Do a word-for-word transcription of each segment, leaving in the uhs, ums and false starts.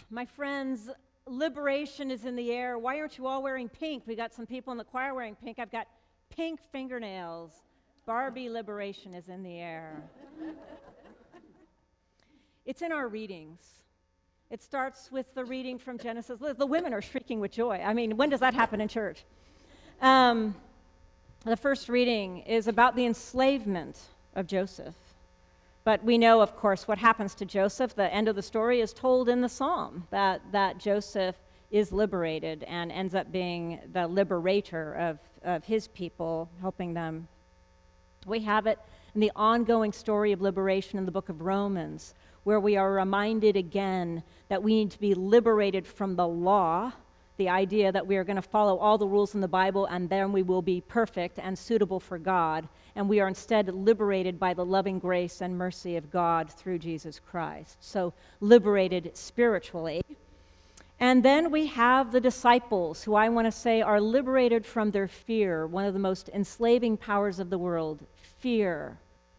My friends, liberation is in the air. Why aren't you all wearing pink? We got some people in the choir wearing pink. I've got pink fingernails. Barbie liberation is in the air. It's in our readings. It starts with the reading from Genesis. The women are shrieking with joy. I mean, when does that happen in church? Um, the first reading is about the enslavement of Joseph. But we know, of course, what happens to Joseph. The end of the story is told in the psalm, that, that Joseph is liberated and ends up being the liberator of, of his people, helping them. We have it in the ongoing story of liberation in the book of Romans, where we are reminded again that we need to be liberated from the law, the idea that we are going to follow all the rules in the Bible and then we will be perfect and suitable for God, and we are instead liberated by the loving grace and mercy of God through Jesus Christ. So liberated spiritually. And then we have the disciples, who I want to say are liberated from their fear, one of the most enslaving powers of the world, fear.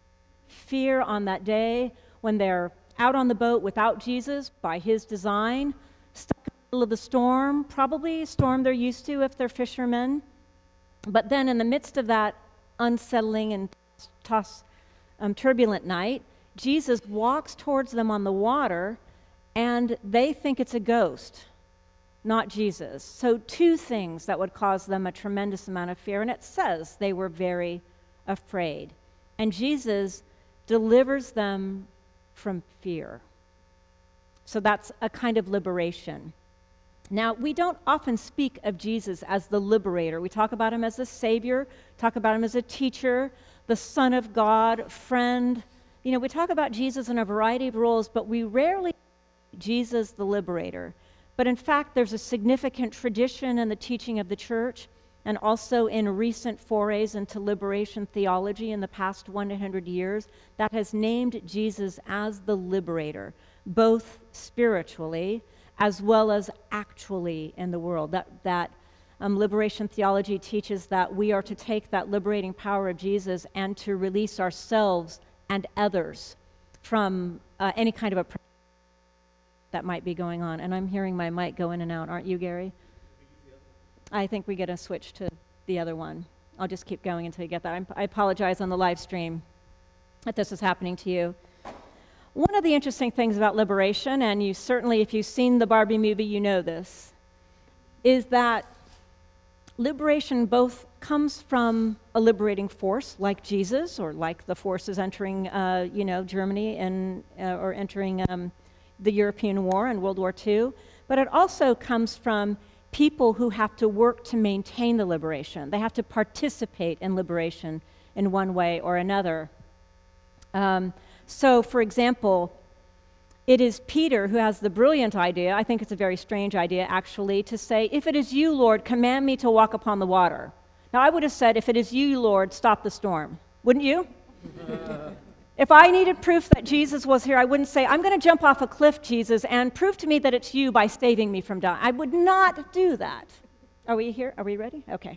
Fear on that day when they're out on the boat without Jesus by his design, stuck in the middle of the storm, probably a storm they're used to if they're fishermen. But then in the midst of that unsettling and toss, um, turbulent night, Jesus walks towards them on the water, and they think it's a ghost, not Jesus. So two things that would cause them a tremendous amount of fear, and it says they were very afraid. And Jesus delivers them from fear. So that's a kind of liberation. Now, we don't often speak of Jesus as the liberator. We talk about him as the Savior, talk about him as a teacher, the Son of God, friend. You know, we talk about Jesus in a variety of roles, but we rarely Jesus the liberator. But in fact, there's a significant tradition in the teaching of the church and also in recent forays into liberation theology in the past one hundred years that has named Jesus as the liberator, both spiritually as well as actually in the world. That, that um, liberation theology teaches that we are to take that liberating power of Jesus and to release ourselves and others from uh, any kind of a that might be going on. And I'm hearing my mic go in and out. Aren't you, Gary? I think we get a switch to the other one. I'll just keep going until you get that. I'm, I apologize on the live stream that this is happening to you. One of the interesting things about liberation, and you certainly, if you've seen the Barbie movie, you know this, is that liberation both comes from a liberating force like Jesus, or like the forces entering, uh, you know, Germany and uh, or entering um, the European War and World War Two, but it also comes from people who have to work to maintain the liberation. They have to participate in liberation in one way or another. Um, so, for example, it is Peter who has the brilliant idea, I think it's a very strange idea actually, to say, if it is you, Lord, command me to walk upon the water. Now, I would have said, if it is you, Lord, stop the storm. Wouldn't you? If I needed proof that Jesus was here, I wouldn't say, I'm going to jump off a cliff, Jesus, and prove to me that it's you by saving me from dying. I would not do that. Are we here? Are we ready? Okay.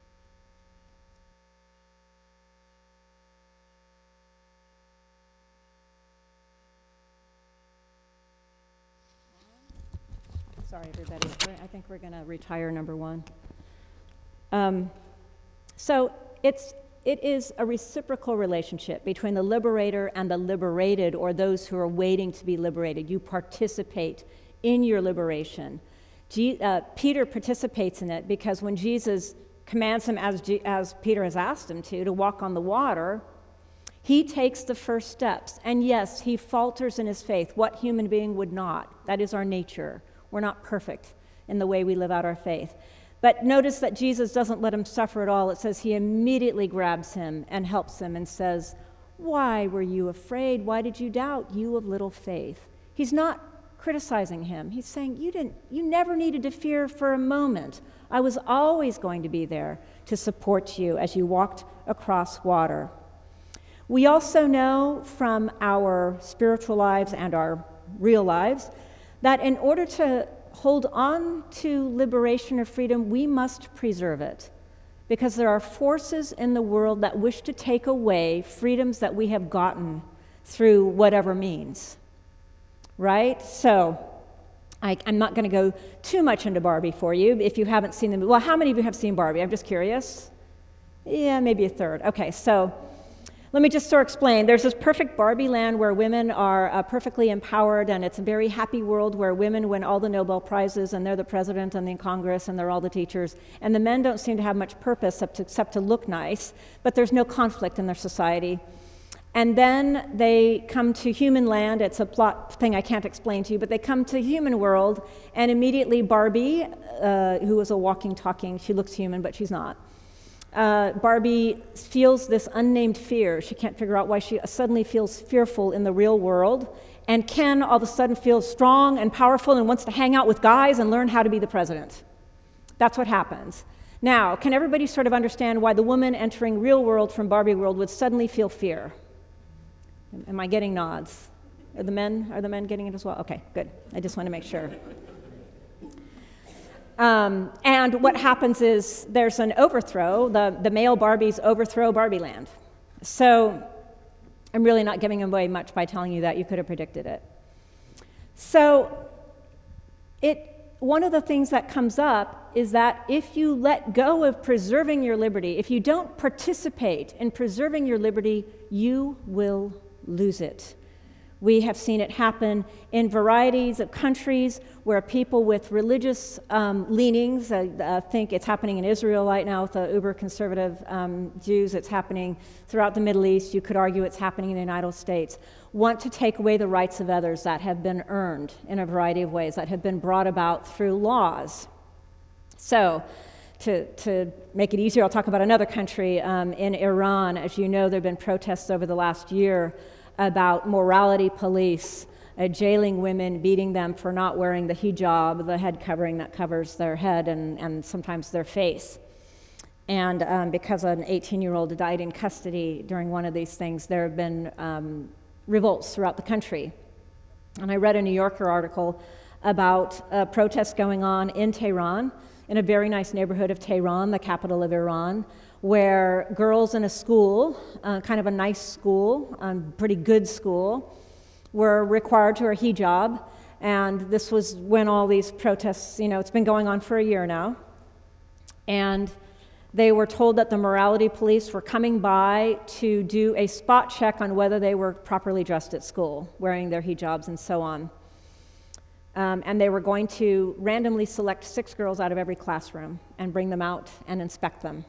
Sorry, everybody. I think we're going to retire number one. Um, so it's It is a reciprocal relationship between the liberator and the liberated, or those who are waiting to be liberated. You participate in your liberation. G- uh, Peter participates in it because when Jesus commands him, as, G- as Peter has asked him to, to walk on the water, he takes the first steps. And yes, he falters in his faith. What human being would not? That is our nature. We're not perfect in the way we live out our faith. But notice that Jesus doesn't let him suffer at all. It says he immediately grabs him and helps him and says, why were you afraid? Why did you doubt, you of little faith? He's not criticizing him. He's saying, you didn't, you never needed to fear for a moment. I was always going to be there to support you as you walked across water. We also know from our spiritual lives and our real lives that in order to hold on to liberation or freedom, we must preserve it, because there are forces in the world that wish to take away freedoms that we have gotten through whatever means, right? So I, I'm not going to go too much into Barbie for you if you haven't seen them. Well, how many of you have seen Barbie? I'm just curious. Yeah, maybe a third. Okay, so let me just sort of explain. There's this perfect Barbie land where women are uh, perfectly empowered, and it's a very happy world where women win all the Nobel Prizes, and they're the president and the Congress, and they're all the teachers. And the men don't seem to have much purpose except to, except to look nice, but there's no conflict in their society. And then they come to human land. It's a plot thing I can't explain to you, but they come to human world, and immediately Barbie, uh, who is a walking, talking, she looks human, but she's not. Uh, Barbie feels this unnamed fear. She can't figure out why she suddenly feels fearful in the real world. And Ken all of a sudden feels strong and powerful and wants to hang out with guys and learn how to be the president. That's what happens. Now, can everybody sort of understand why the woman entering real world from Barbie world would suddenly feel fear? Am I getting nods? Are the men, are the men getting it as well? Okay, good. I just want to make sure. Um, and what happens is there's an overthrow. The, the male Barbies overthrow Barbie land. So I'm really not giving away much by telling you that. You could have predicted it. So it, one of the things that comes up is that if you let go of preserving your liberty, if you don't participate in preserving your liberty, you will lose it. We have seen it happen in varieties of countries where people with religious um, leanings, I uh, uh, think it's happening in Israel right now with the uber-conservative um, Jews, it's happening throughout the Middle East, you could argue it's happening in the United States, want to take away the rights of others that have been earned in a variety of ways, that have been brought about through laws. So, To, to make it easier, I'll talk about another country. Um, in Iran, as you know, there have been protests over the last year about morality police uh, jailing women, beating them for not wearing the hijab, the head covering that covers their head and, and sometimes their face. And um, because an eighteen-year-old died in custody during one of these things, there have been um, revolts throughout the country. And I read a New Yorker article about uh, protests going on in Tehran, in a very nice neighborhood of Tehran, the capital of Iran, where girls in a school, uh, kind of a nice school, um, pretty good school, were required to wear hijab. And this was when all these protests, you know, it's been going on for a year now. And they were told that the morality police were coming by to do a spot check on whether they were properly dressed at school, wearing their hijabs and so on. Um, and they were going to randomly select six girls out of every classroom and bring them out and inspect them.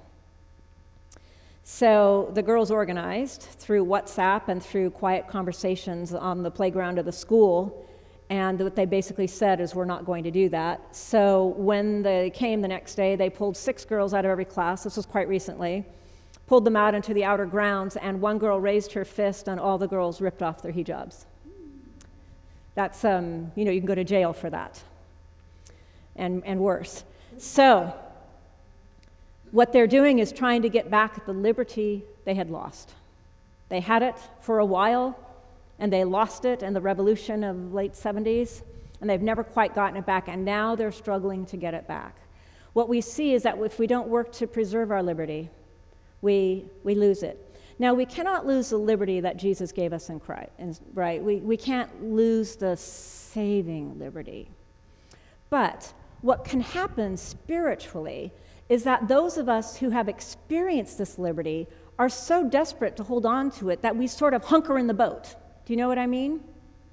So the girls organized through WhatsApp and through quiet conversations on the playground of the school, and what they basically said is, we're not going to do that. So when they came the next day, they pulled six girls out of every class, this was quite recently, pulled them out into the outer grounds, and one girl raised her fist and all the girls ripped off their hijabs. That's, um, you know, you can go to jail for that, and, and worse. So what they're doing is trying to get back the liberty they had lost. They had it for a while, and they lost it in the revolution of late seventies, and they've never quite gotten it back, and now they're struggling to get it back. What we see is that if we don't work to preserve our liberty, we, we lose it. Now, we cannot lose the liberty that Jesus gave us in Christ, right? We, we can't lose the saving liberty. But what can happen spiritually is that those of us who have experienced this liberty are so desperate to hold on to it that we sort of hunker in the boat. Do you know what I mean?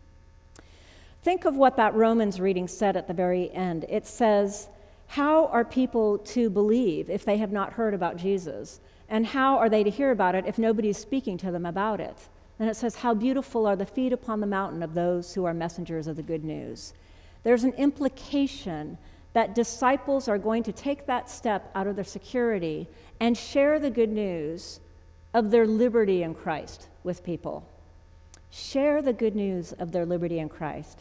Think of what that Romans reading said at the very end. It says, how are people to believe if they have not heard about Jesus? And how are they to hear about it if nobody is speaking to them about it? And it says, how beautiful are the feet upon the mountain of those who are messengers of the good news. There's an implication that disciples are going to take that step out of their security and share the good news of their liberty in Christ with people. Share the good news of their liberty in Christ.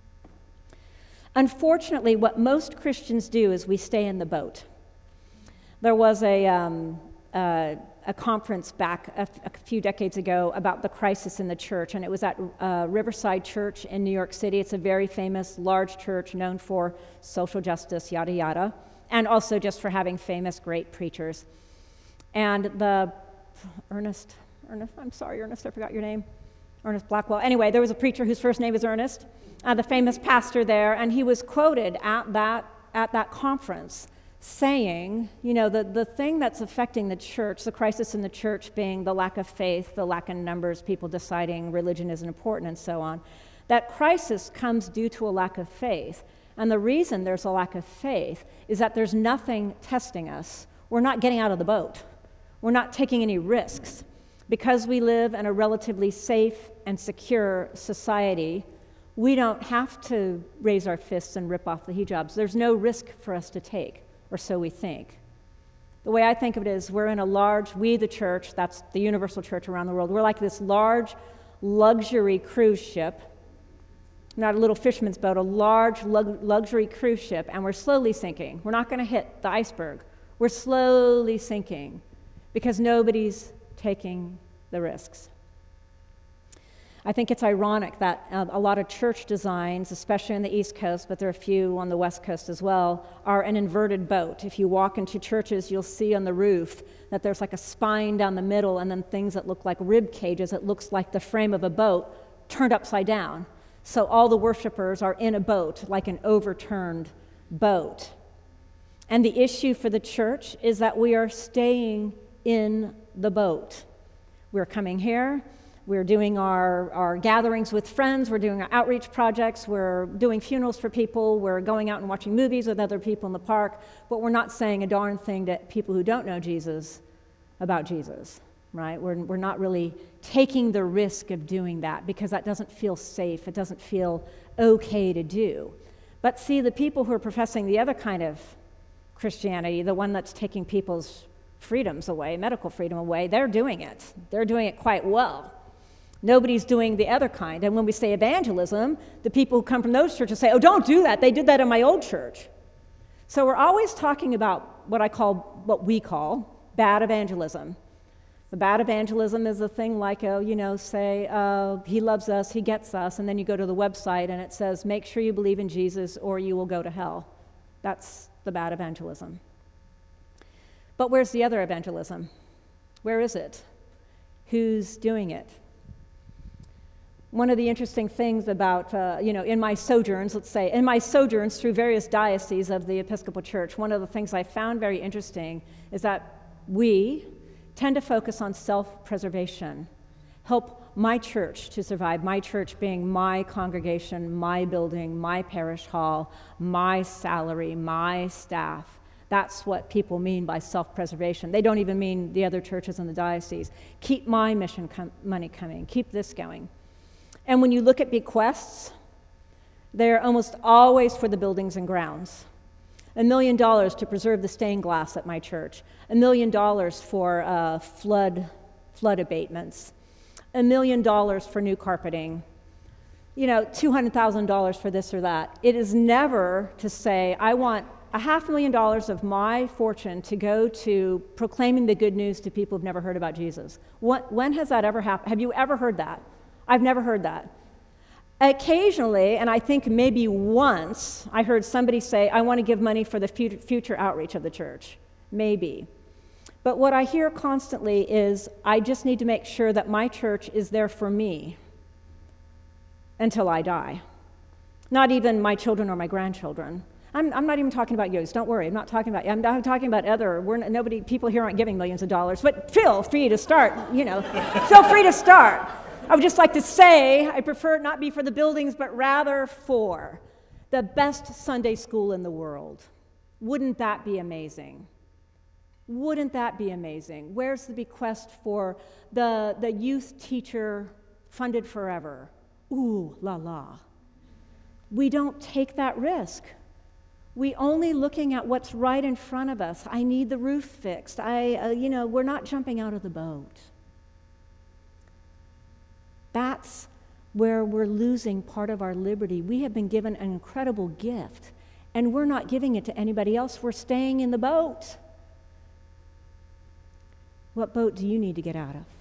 Unfortunately, what most Christians do is we stay in the boat. There was a... Um, Uh, a conference back a, a few decades ago about the crisis in the church, and it was at uh, Riverside Church in New York City. It's a very famous, large church known for social justice, yada, yada, and also just for having famous, great preachers. And the, Ernest, Ernest, I'm sorry, Ernest, I forgot your name. Ernest Blackwell. Anyway, there was a preacher whose first name was Ernest, uh, the famous pastor there, and he was quoted at that, at that conference saying, you know, the, the thing that's affecting the church, the crisis in the church being the lack of faith, the lack of numbers, people deciding religion isn't important, and so on, that crisis comes due to a lack of faith. And the reason there's a lack of faith is that there's nothing testing us. We're not getting out of the boat. We're not taking any risks. Because we live in a relatively safe and secure society, we don't have to raise our fists and rip off the hijabs. There's no risk for us to take, or so we think. The way I think of it is we're in a large, we the church, that's the universal church around the world, we're like this large luxury cruise ship, not a little fisherman's boat, a large lug- luxury cruise ship, and we're slowly sinking. We're not going to hit the iceberg. We're slowly sinking because nobody's taking the risks. I think it's ironic that uh, a lot of church designs, especially on the East Coast, but there are a few on the West Coast as well, are an inverted boat. If you walk into churches, you'll see on the roof that there's like a spine down the middle and then things that look like rib cages. It looks like the frame of a boat turned upside down. So all the worshipers are in a boat, like an overturned boat. And the issue for the church is that we are staying in the boat. We're coming here, we're doing our, our gatherings with friends, we're doing our outreach projects, we're doing funerals for people, we're going out and watching movies with other people in the park, but we're not saying a darn thing to people who don't know Jesus about Jesus, right? We're, we're not really taking the risk of doing that because that doesn't feel safe, it doesn't feel okay to do. But see, the people who are professing the other kind of Christianity, the one that's taking people's freedoms away, medical freedom away, they're doing it. They're doing it quite well. Nobody's doing the other kind. And when we say evangelism, the people who come from those churches say, oh, don't do that. They did that in my old church. So we're always talking about what I call, what we call, bad evangelism. The bad evangelism is a thing like, oh, you know, say, uh, he loves us, he gets us, and then you go to the website and it says, make sure you believe in Jesus or you will go to hell. That's the bad evangelism. But where's the other evangelism? Where is it? Who's doing it? One of the interesting things about, uh, you know, in my sojourns, let's say, in my sojourns through various dioceses of the Episcopal Church, one of the things I found very interesting is that we tend to focus on self-preservation, help my church to survive, my church being my congregation, my building, my parish hall, my salary, my staff. That's what people mean by self-preservation. They don't even mean the other churches in the diocese. Keep my mission com- money coming. Keep this going. And when you look at bequests, they're almost always for the buildings and grounds. A million dollars to preserve the stained glass at my church. A million dollars for uh, flood, flood abatements. A million dollars for new carpeting. You know, two hundred thousand dollars for this or that. It is never to say, I want a half million dollars of my fortune to go to proclaiming the good news to people who've never heard about Jesus. What, when has that ever happened? Have you ever heard that? I've never heard that. Occasionally, and I think maybe once, I heard somebody say, I want to give money for the future outreach of the church. Maybe. But what I hear constantly is, I just need to make sure that my church is there for me until I die. Not even my children or my grandchildren. I'm, I'm not even talking about you. Don't worry. I'm not talking about you. I'm not talking about other. We're not, nobody. People here aren't giving millions of dollars. But feel free to start. You know, feel free to start. I would just like to say I prefer it not be for the buildings, but rather for the best Sunday school in the world. Wouldn't that be amazing? Wouldn't that be amazing? Where's the bequest for the the youth teacher funded forever? Ooh la la. We don't take that risk. We only looking at what's right in front of us. I need the roof fixed. I, uh, you know, we're not jumping out of the boat. That's where we're losing part of our liberty. We have been given an incredible gift, and we're not giving it to anybody else. We're staying in the boat. What boat do you need to get out of?